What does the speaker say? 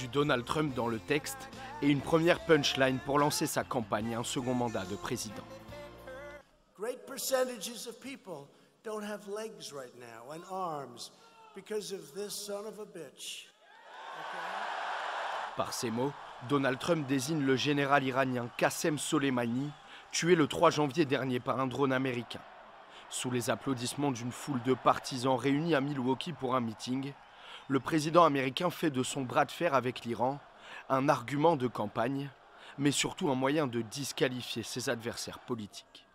du Donald Trump dans le texte et une première punchline pour lancer sa campagne à un second mandat de président. Great percentages of people don't have legs right now and arms because of this son of a bitch. Par ces mots, Donald Trump désigne le général iranien Qassem Soleimani, tué le 3 janvier dernier par un drone américain. Sous les applaudissements d'une foule de partisans réunis à Milwaukee pour un meeting, le président américain fait de son bras de fer avec l'Iran un argument de campagne, mais surtout un moyen de disqualifier ses adversaires politiques.